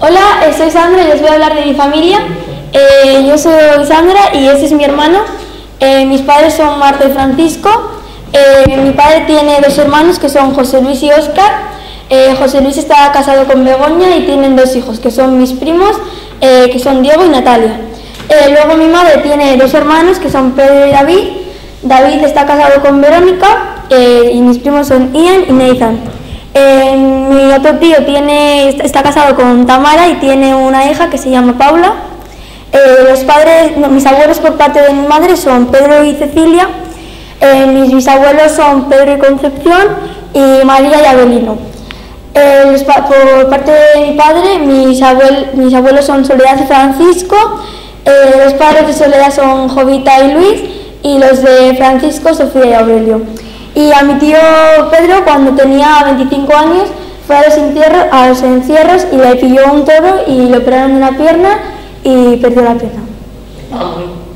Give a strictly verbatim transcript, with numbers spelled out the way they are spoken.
Hola, eh, soy Sandra y os voy a hablar de mi familia. Eh, yo soy Sandra y este es mi hermano. Eh, mis padres son Marta y Francisco. Eh, mi padre tiene dos hermanos que son José Luis y Óscar. Eh, José Luis está casado con Begoña y tienen dos hijos que son mis primos, eh, que son Diego y Natalia. Eh, luego mi madre tiene dos hermanos que son Pedro y David. David está casado con Verónica eh, y mis primos son Ian y Nathan. Eh, mi otro tío tiene, está casado con Tamara y tiene una hija que se llama Paula. Eh, los padres, no, mis abuelos por parte de mi madre son Pedro y Cecilia. Eh, mis bisabuelos son Pedro y Concepción y María y Abelino. Eh, los, por parte de mi padre, mis, abuel, mis abuelos son Soledad y Francisco. Eh, los padres de Soledad son Jovita y Luis y los de Francisco, Sofía y Aurelio. Y a mi tío Pedro, cuando tenía veinticinco años, fue a los, entierros, a los encierros y le pilló un toro y le operaron una pierna y perdió la pierna.